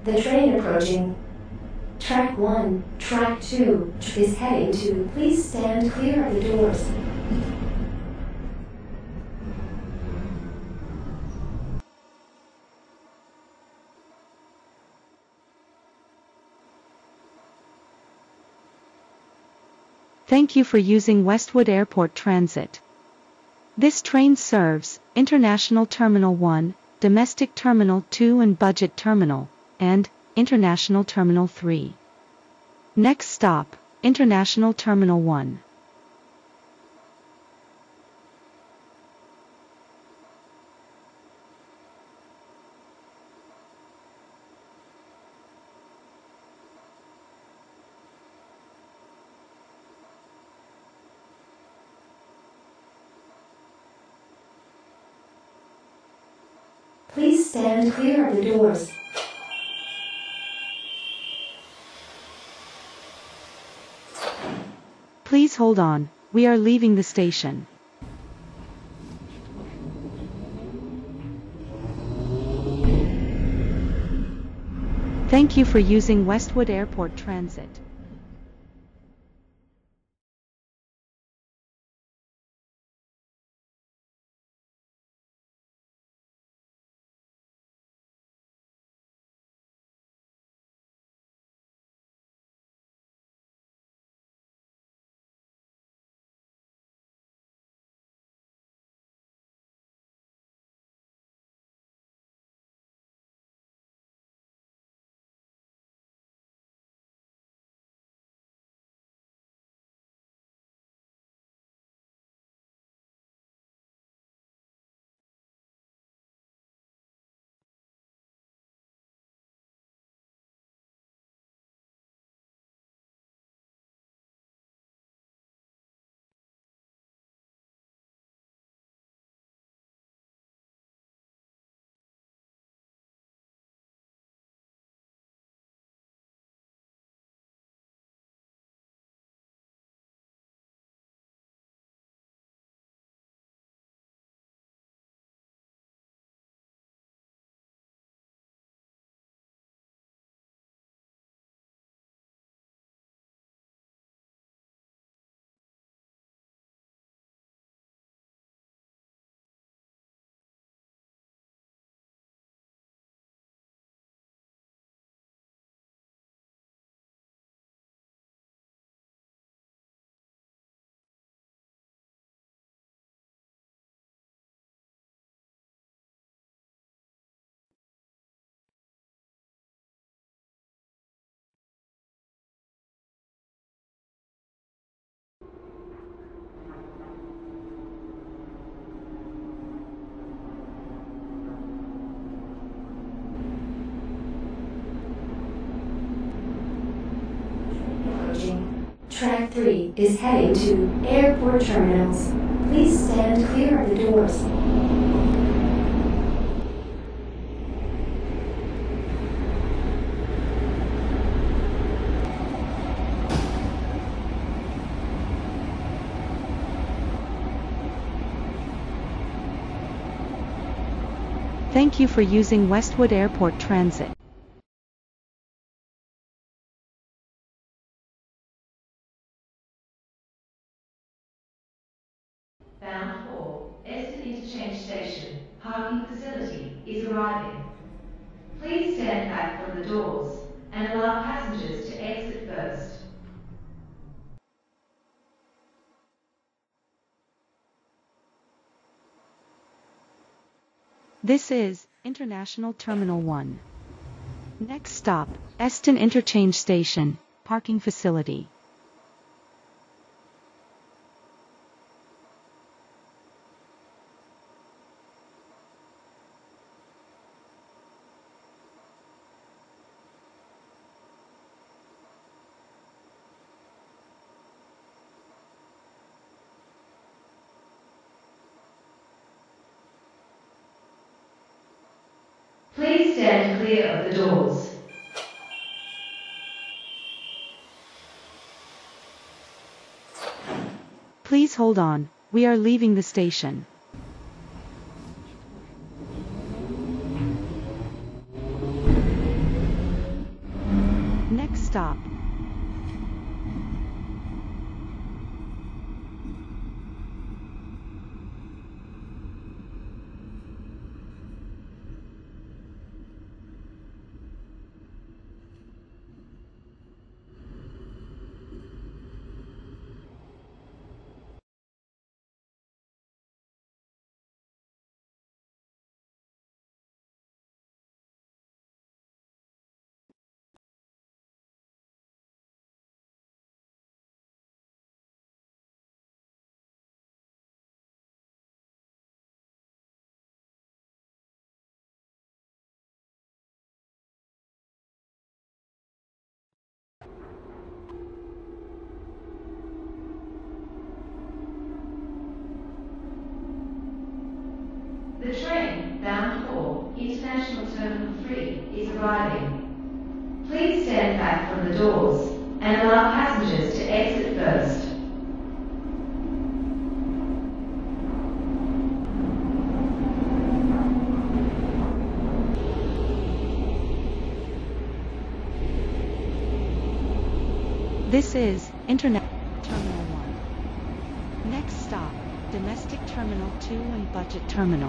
The train approaching. Track 1, Track 2 is heading to. Please stand clear of the doors. Thank you for using Westwood Airport Transit. This train serves International Terminal 1, Domestic Terminal 2 and Budget Terminal, and International Terminal 3. Next stop, International Terminal 1. Please stand clear of the doors. Please hold on, we are leaving the station. Thank you for using Westwood Airport Transit. Track 3 is heading to airport terminals. Please stand clear of the doors. Thank you for using Westwood Airport Transit. Bound for Eston Interchange Station, parking facility is arriving. Please stand back from the doors and allow passengers to exit first. This is International Terminal 1. Next stop, Eston Interchange Station, parking facility. Please stand clear of the doors. Please hold on, we are leaving the station. stop. The train bound for International Terminal 3 is arriving. Please stand back from the doors and allow passengers to exit first. This is International Terminal 1. Next stop, Domestic Terminal 2 and Budget Terminal.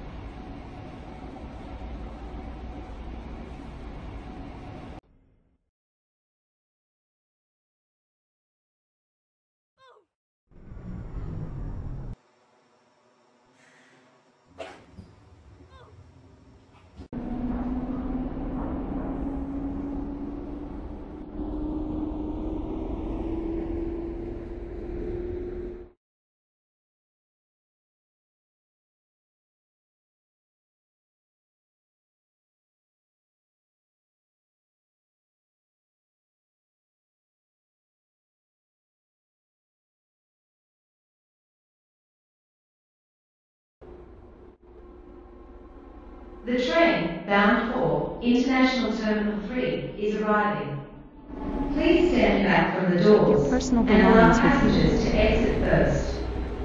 The train bound for International Terminal 3 is arriving. Please stand back from the doors Your personal and allow belongings with you. passengers to exit first.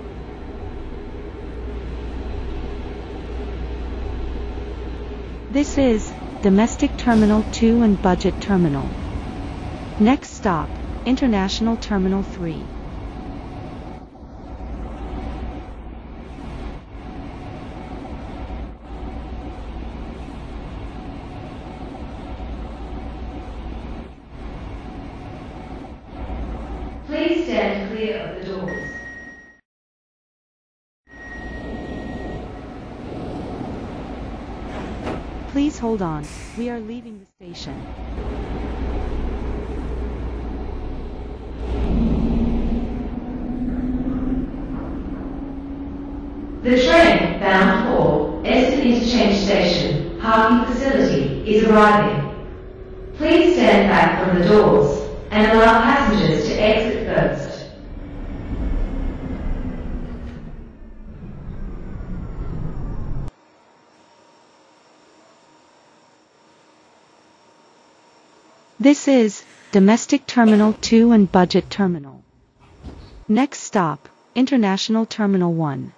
This is Domestic Terminal 2 and Budget Terminal. Next stop, International Terminal 3. Please stand clear of the doors. Please hold on, we are leaving the station. The train bound for Eastern Interchange Station parking facility is arriving. Please stand back from the doors and allow passengers to exit first. This is Domestic Terminal 2 and Budget Terminal. Next stop, International Terminal 1.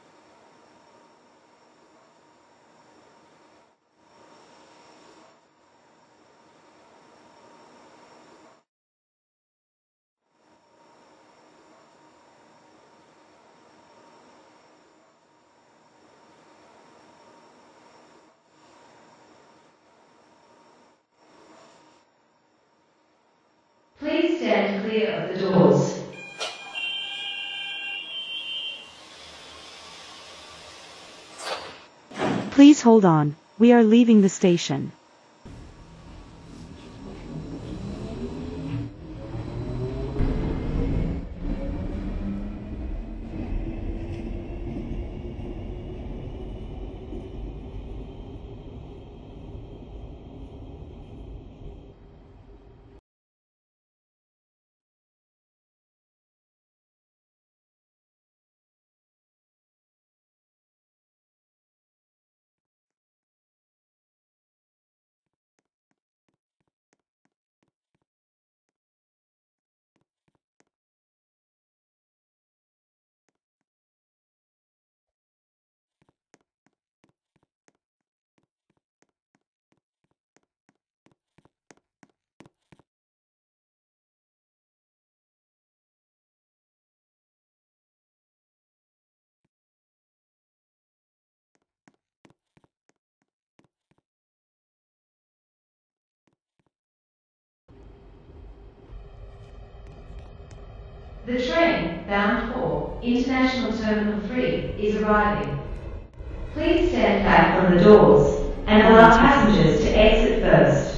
Please stand clear of the doors. Please hold on, we are leaving the station. The train bound for International Terminal 3 is arriving. Please stand back from the doors and allow passengers to exit first.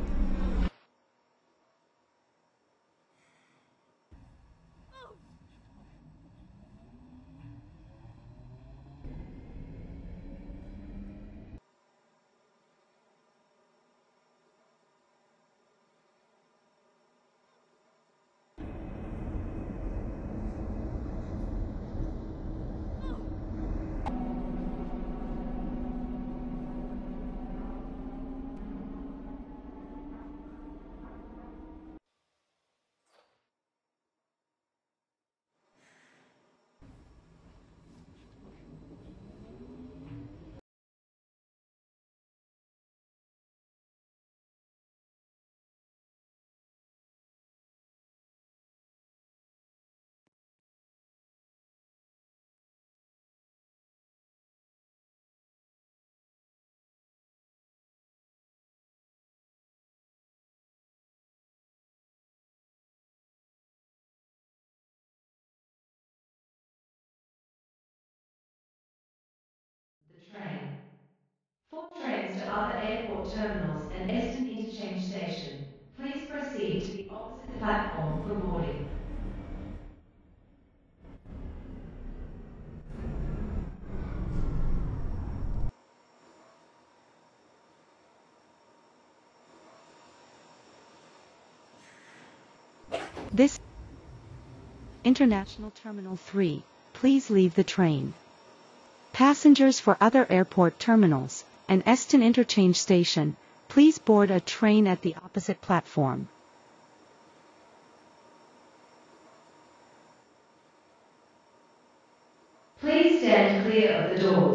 The train. 4 trains to other airport terminals and Eston Interchange Station. Please proceed to the opposite platform for boarding. This International Terminal 3, please leave the train. Passengers for other airport terminals and Eston Interchange Station, please board a train at the opposite platform. Please stand clear of the doors.